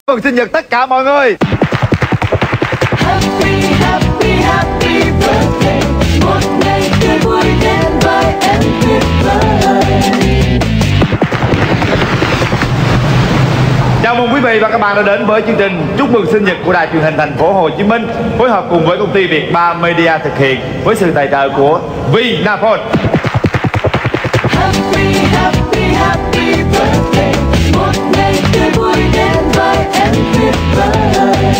Mừng sinh nhật tất cả mọi người. Happy, happy, happy birthday. Một ngày tươi vui đến với em tuyệt vời. Chào mừng quý vị và các bạn đã đến với chương trình chúc mừng sinh nhật của Đài Truyền hình Thành phố Hồ Chí Minh, phối hợp cùng với công ty Việt Ba Media thực hiện với sự tài trợ của Vinaphone. Happy, happy, happy birthday. Một ngày tươi vui đến với em tuyệt vời.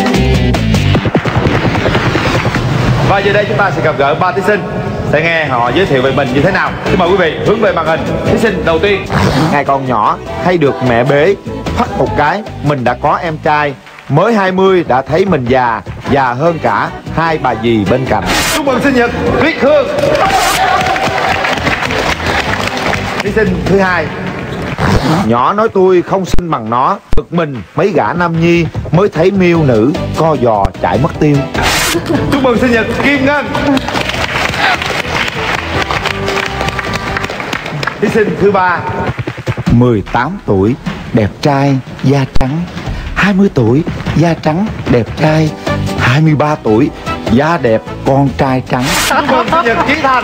Và giờ đây chúng ta sẽ gặp gỡ ba thí sinh, sẽ nghe họ giới thiệu về mình như thế nào. Xin mời quý vị hướng về màn hình. Thí sinh đầu tiên, ngày còn nhỏ hay được mẹ bế, thoát một cái mình đã có em trai, mới 20 đã thấy mình già, già hơn cả hai bà dì bên cạnh. Chúc mừng sinh nhật Tuyết Hương. Thí sinh thứ hai, nhỏ nói tôi không sinh bằng nó, bực mình mấy gã nam nhi mới thấy miêu nữ co giò chạy mất tiêu. Chúc mừng sinh nhật Kim Ngân. Thí sinh thứ ba, 18 tuổi đẹp trai da trắng, 20 tuổi da trắng đẹp trai, 23 tuổi da đẹp con trai trắng. Chúc mừng sinh nhật Chí Thành.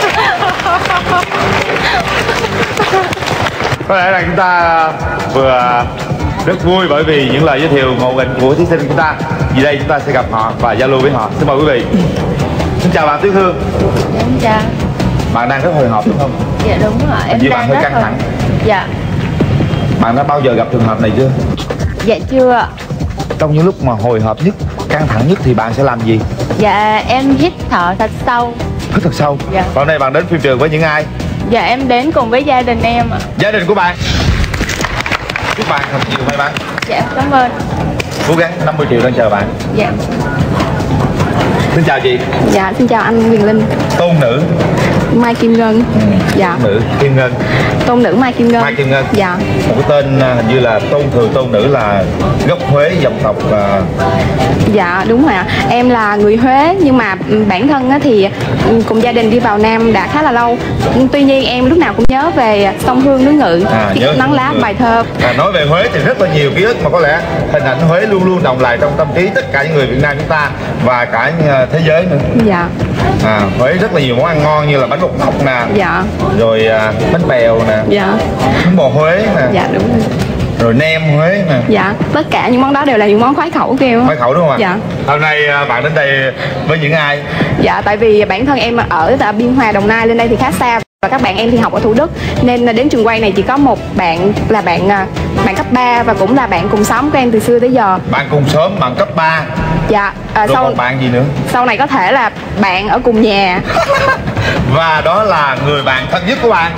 Có lẽ là chúng ta vừa rất vui bởi vì những lời giới thiệu ngộ nghĩnh của thí sinh của chúng ta. Vì đây chúng ta sẽ gặp họ và giao lưu với họ. Xin mời quý vị. Xin chào bạn Tuyết Hương. Em chào. Bạn đang rất hồi hộp đúng không? Dạ đúng rồi, em Vì đang bạn hơi rất căng thẳng. Dạ. Bạn đã bao giờ gặp trường hợp này chưa? Dạ chưa. Trong những lúc mà hồi hộp nhất, căng thẳng nhất thì bạn sẽ làm gì? Dạ em hít thở thật sâu. Hít thật sâu. Dạ. Và hôm nay bạn đến phim trường với những ai? Dạ em đến cùng với gia đình em ạ. Gia đình của bạn. Chúc bạn thật nhiều may mắn. Dạ em cảm ơn. Cố gắng, 50 triệu đang chờ bạn. Dạ. Xin chào chị. Dạ, xin chào anh Quyền Linh. Tôn nữ. Mai Kim Ngân. Dạ. Nữ Kim Ngân. Tôn nữ Mai Kim Ngân. Mai Kim Ngân. Dạ. Một cái tên hình như là tôn thường tôn nữ là gốc Huế, dòng tộc Dạ đúng rồi ạ. Em là người Huế nhưng mà bản thân á thì cùng gia đình đi vào Nam đã khá là lâu. Tuy nhiên em lúc nào cũng nhớ về sông Hương nước Ngự, nhớ nắng lá bài thơ. Nói về Huế thì rất là nhiều ký ức mà có lẽ hình ảnh Huế luôn luôn đọng lại trong tâm trí tất cả những người Việt Nam chúng ta và cả thế giới nữa. Dạ. Huế rất là nhiều món ăn ngon như là bánh bột ngọc nè. Dạ. Rồi bánh bèo nè. Dạ. Bún bò Huế nè. Dạ đúng rồi. Rồi nem Huế nè. Dạ, tất cả những món đó đều là những món khoái khẩu của em. Khoái khẩu đúng không ạ? Dạ. Hôm nay bạn đến đây với những ai? Dạ, tại vì bản thân em ở tại Biên Hòa, Đồng Nai, lên đây thì khá xa và các bạn em thì học ở Thủ Đức nên đến trường quay này chỉ có một bạn là bạn cấp 3 và cũng là bạn cùng xóm của em từ xưa tới giờ. Bạn cùng xóm, bạn cấp 3. Dạ. Rồi còn bạn gì nữa? Sau này có thể là bạn ở cùng nhà. Và đó là người bạn thân nhất của bạn.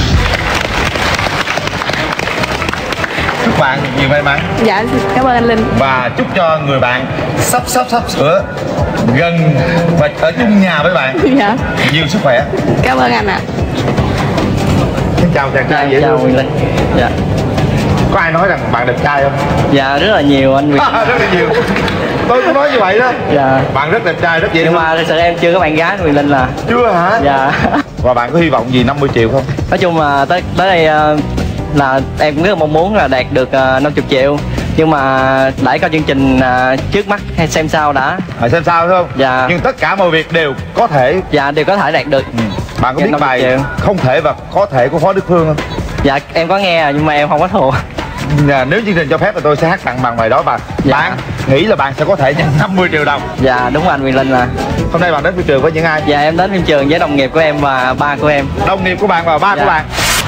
Chúc bạn nhiều may mắn. Dạ, cảm ơn anh Linh. Và chúc cho người bạn sắp sửa gần và ở chung nhà với bạn. Dạ. Nhiều sức khỏe. Cảm ơn anh ạ. Xin chào chàng trai dễ chào thương. Quyền Linh. Dạ. Có ai nói rằng bạn đẹp trai không? Dạ rất là nhiều anh Quyền. Rất là nhiều. Tôi cũng nói như vậy đó. Dạ. Bạn rất đẹp trai, rất dễ Nhưng thương. mà thật sự em chưa có bạn gái Quyền Linh là. Chưa hả? Dạ. Và bạn có hy vọng gì 50 triệu không? Nói chung là tới đây là em cũng rất là mong muốn là đạt được 50 triệu. Nhưng mà đẩy coi chương trình trước mắt hay xem sao đã. Xem sao đúng không? Dạ. Nhưng tất cả mọi việc đều có thể. Dạ đều có thể đạt được. Bạn có Dạ, biết 50 bài triệu. Không thể và có thể của Phó Đức Phương không? Dạ em có nghe nhưng mà em không có thuộc. Nếu chương trình cho phép thì tôi sẽ hát tặng bằng bài đó và Dạ. bạn nghĩ là bạn sẽ có thể nhận 50 triệu đồng. Dạ đúng anh Quyền Linh là. Hôm nay bạn đến phim trường với những ai? Dạ em đến phim trường với đồng nghiệp của em và ba của em. Đồng nghiệp của bạn và ba Dạ. của bạn.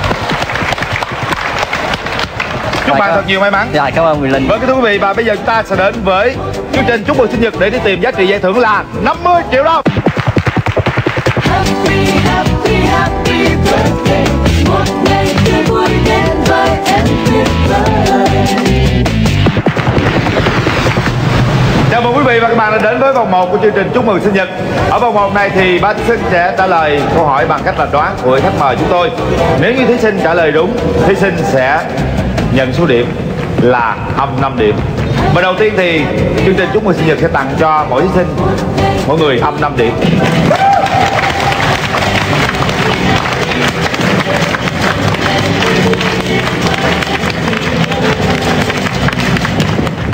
Chúc bạn thật nhiều may mắn. Dạ cảm ơn Quyền Linh. Vâng kính thưa quý vị, và bây giờ chúng ta sẽ đến với chương trình chúc mừng sinh nhật để đi tìm giá trị giải thưởng là 50 triệu đồng. Happy, happy, happy birthday. Một ngày tươi vui đến với em tuyệt vời. Chào mừng quý vị và các bạn đã đến với vòng 1 của chương trình chúc mừng sinh nhật. Ở vòng 1 này thì ba thí sinh sẽ trả lời câu hỏi bằng cách là đoán của khách mời chúng tôi. Nếu như thí sinh trả lời đúng, thí sinh sẽ nhận số điểm là âm 5 điểm. Và đầu tiên thì chương trình chúc mừng sinh nhật sẽ tặng cho mỗi thí sinh mỗi người âm 5 điểm.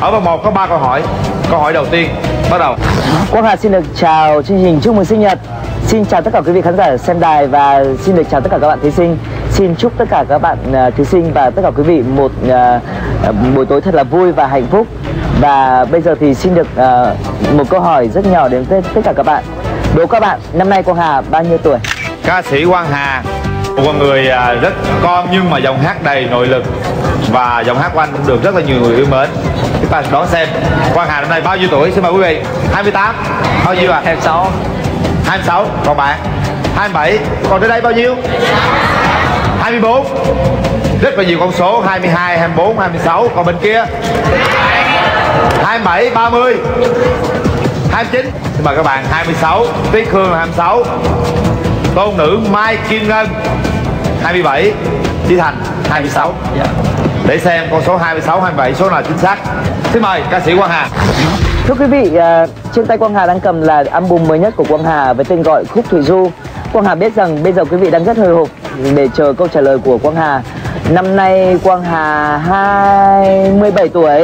Ở vòng 1 có 3 câu hỏi. Câu hỏi đầu tiên bắt đầu. Quang Hà xin được chào chương trình chúc mừng sinh nhật. Xin chào tất cả quý vị khán giả xem đài và xin được chào tất cả các bạn thí sinh. Xin chúc tất cả các bạn thí sinh và tất cả quý vị một buổi tối thật là vui và hạnh phúc. Và bây giờ thì xin được một câu hỏi rất nhỏ đến tất cả các bạn. Đố các bạn, năm nay Quang Hà bao nhiêu tuổi? Ca sĩ Quang Hà, một con người rất con nhưng mà giọng hát đầy nội lực và giọng hát của anh cũng được rất là nhiều người yêu mến. Chúng ta đón xem Quang Hà năm nay bao nhiêu tuổi? Xin mời quý vị. 28. Bao nhiêu ạ? 26. 26. Còn bạn? 27. Còn tới đây bao nhiêu? 24. Rất là nhiều con số. 22, 24, 26. Còn bên kia 27, 30, 29. Xin mời các bạn. 26. Tuyết Hương 26. Tôn nữ Mai Kim Ngân 27. Chí Thành 26. Để xem con số 26, 27 số nào chính xác. Xin mời ca sĩ Quang Hà. Thưa quý vị, trên tay Quang Hà đang cầm là album mới nhất của Quang Hà với tên gọi Khúc Thủy Du. Quang Hà biết rằng bây giờ quý vị đang rất hồi hộp để chờ câu trả lời của Quang Hà. Năm nay Quang Hà 27 tuổi.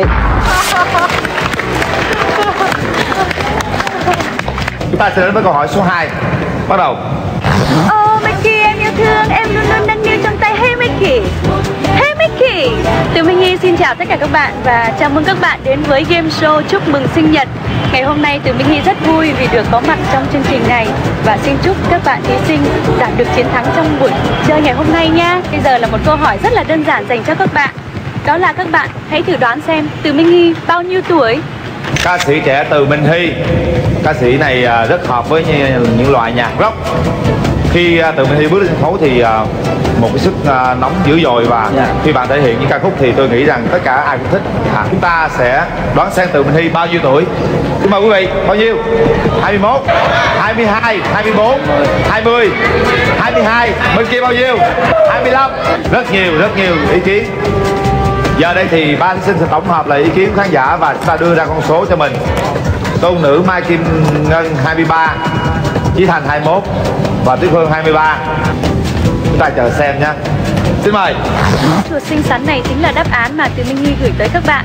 Chúng ta sẽ đến với câu hỏi số 2. Bắt đầu. Mickey em yêu thương, em luôn luôn nâng niu trong tay. Hey Mickey, hey Mickey. Tụi Minh Nhi xin chào tất cả các bạn và chào mừng các bạn đến với game show chúc mừng sinh nhật. Ngày hôm nay tụi Minh Nhi rất vui vì được có mặt trong chương trình này và xin chúc các bạn thí sinh đạt được chiến thắng trong buổi chơi ngày hôm nay nha. Bây giờ là một câu hỏi rất là đơn giản dành cho các bạn. Đó là các bạn hãy thử đoán xem Từ Minh Nhi bao nhiêu tuổi? Ca sĩ trẻ Từ Minh Hy. Ca sĩ này rất hợp với những loại nhạc rock. Khi Từ Minh Hy bước lên sân khấu thì một cái sức nóng dữ dội và khi bạn thể hiện những ca khúc thì tôi nghĩ rằng tất cả ai cũng thích. Chúng ta sẽ đoán xem Từ Minh Hy bao nhiêu tuổi. Xin mời quý vị. Bao nhiêu? 21, 22, 24, 20, 22. Bên kia bao nhiêu? 25. Rất nhiều ý kiến. Giờ đây thì ba thí sinh sẽ tổng hợp lại ý kiến của khán giả và chúng ta đưa ra con số cho mình. Tôn nữ Mai Kim Ngân 23, Chí Thành 21 và Tuyết Hương 23. Chúng ta chờ xem nhé. Xin mời. Chuột xinh xắn này chính là đáp án mà Từ Minh Nhi gửi tới các bạn.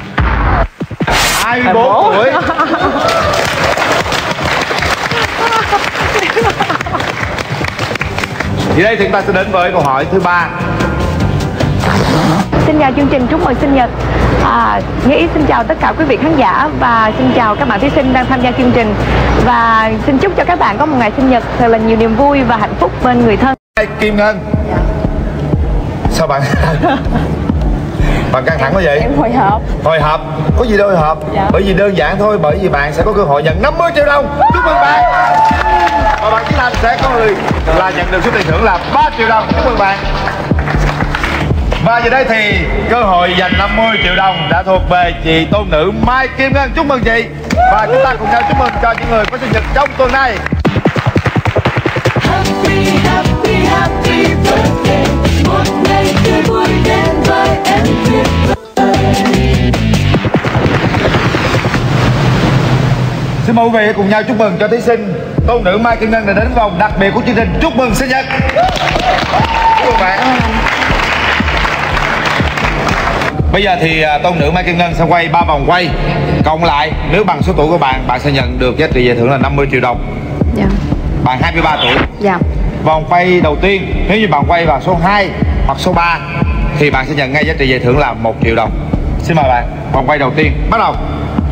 24 tuổi. Thì đây thì chúng ta sẽ đến với câu hỏi thứ 3. Xin chào chương trình chúc mừng sinh nhật. Nghĩa Ý xin chào tất cả quý vị khán giả và xin chào các bạn thí sinh đang tham gia chương trình và xin chúc cho các bạn có một ngày sinh nhật thật là nhiều niềm vui và hạnh phúc bên người thân. Kim Ngân. Sao bạn? Bạn căng thẳng quá vậy? Em hồi hộp. Hồi hộp? Có gì đâu hồi hộp? Bởi vì đơn giản thôi, bởi vì bạn sẽ có cơ hội nhận 50 triệu đồng. Chúc mừng bạn. Và bạn Chí Thành sẽ có người là nhận được số tiền thưởng là 3 triệu đồng. Chúc mừng bạn. Và giờ đây thì cơ hội giành 50 triệu đồng đã thuộc về chị tôn nữ Mai Kim Ngân. Chúc mừng chị. Và chúng ta cùng nhau chúc mừng cho những người có sinh nhật trong tuần này. Happy, happy, happy birthday. Một ngày tươi vui đến với em tuyệt vời. Xin mời quý vị cùng nhau chúc mừng cho thí sinh tôn nữ Mai Kim Ngân đã đến vòng đặc biệt của chương trình chúc mừng sinh nhật. Chúc mừng bạn. Bây giờ thì tôn nữ Mai Kim Ngân sẽ quay 3 vòng quay. Cộng lại nếu bằng số tuổi của bạn, bạn sẽ nhận được giá trị giải thưởng là 50 triệu đồng. Dạ. Bạn 23 tuổi. Dạ. Vòng quay đầu tiên, nếu như bạn quay vào số 2 hoặc số 3 thì bạn sẽ nhận ngay giá trị giải thưởng là 1 triệu đồng. Xin mời bạn. Vòng quay đầu tiên bắt đầu.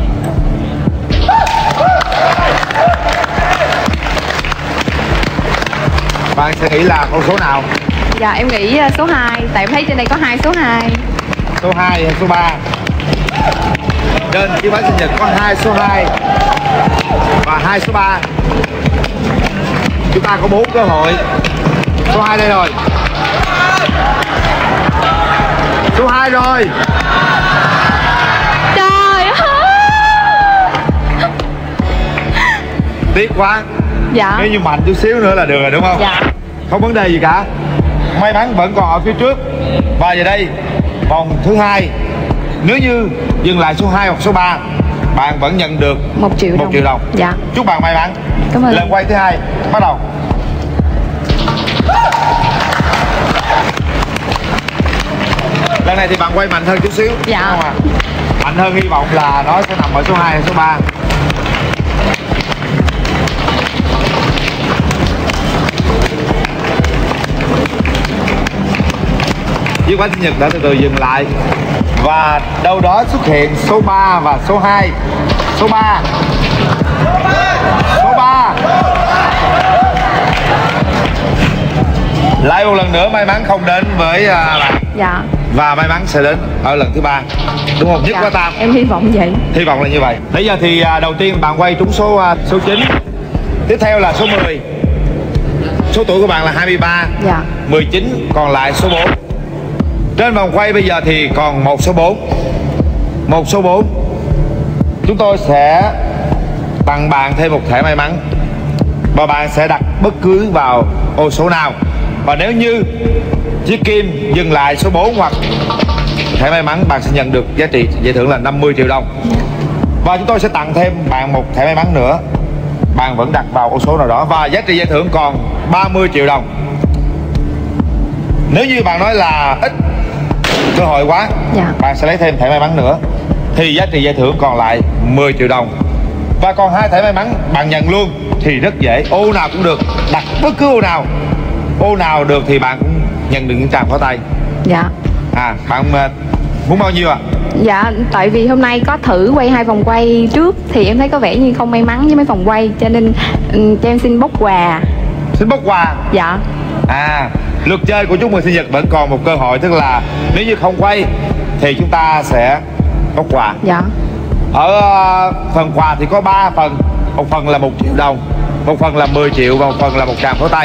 Bạn sẽ nghĩ là con số nào? Dạ em nghĩ số 2, tại em thấy trên đây có 2 số 2. Số 2 hay số 3? Trên chiếc bánh sinh nhật có 2 số 2 và 2 số 3. Chúng ta có 4 cơ hội. Số 2 đây rồi. Số 2 rồi. Trời ơi. Tiếc quá. Dạ. Nếu như mạnh chút xíu nữa là được rồi đúng không? Dạ. Không vấn đề gì cả. May mắn vẫn còn ở phía trước. Và giờ đây vòng thứ 2, nếu như dừng lại số 2 hoặc số 3, bạn vẫn nhận được 1 triệu đồng. 1 triệu đồng. Dạ. Chúc bạn may mắn. Cảm ơn. Lần quay thứ 2 bắt đầu. Lần này thì bạn quay mạnh hơn chút xíu. Dạ. Đúng không ạ? Mạnh hơn hy vọng là nó sẽ nằm ở số 2 hay số 3. Chiếc bánh sinh nhật đã từ từ dừng lại và đâu đó xuất hiện số 3 và số 2. Số 3. Số 3. Lại một lần nữa may mắn không đến với bạn. Dạ. Và may mắn sẽ đến ở lần thứ 3. Đúng không? Nhất Dạ, quá tam. em hy vọng vậy. Hy vọng là như vậy. Bây giờ thì đầu tiên bạn quay trúng số 9. Tiếp theo là số 10. Số tuổi của bạn là 23. Dạ. 19 còn lại số 4. Trên vòng quay bây giờ thì còn một số 4. Một số 4. Chúng tôi sẽ tặng bạn thêm một thẻ may mắn và bạn sẽ đặt bất cứ vào ô số nào. Và nếu như chiếc kim dừng lại số 4 hoặc thẻ may mắn, bạn sẽ nhận được giá trị giải thưởng là 50 triệu đồng. Và chúng tôi sẽ tặng thêm bạn một thẻ may mắn nữa. Bạn vẫn đặt vào ô số nào đó và giá trị giải thưởng còn 30 triệu đồng. Nếu như bạn nói là ít cơ hội quá, Dạ. bạn sẽ lấy thêm thẻ may mắn nữa thì giá trị giải thưởng còn lại 10 triệu đồng. Và còn 2 thẻ may mắn bạn nhận luôn thì rất dễ, ô nào cũng được, đặt bất cứ ô nào. Ô nào được thì bạn cũng nhận được những tràng pháo tay. Dạ. Bạn muốn bao nhiêu ạ? Dạ, tại vì hôm nay có thử quay 2 vòng quay trước thì em thấy có vẻ như không may mắn với mấy vòng quay, cho nên cho em xin bốc quà. Xin bốc quà. Dạ. Lượt chơi của chúc mừng sinh nhật vẫn còn một cơ hội, tức là nếu như không quay thì chúng ta sẽ bốc quà. Dạ. Ở phần quà thì có 3 phần. Một phần là 1 triệu đồng, một phần là 10 triệu và một phần là một tràng pháo tay.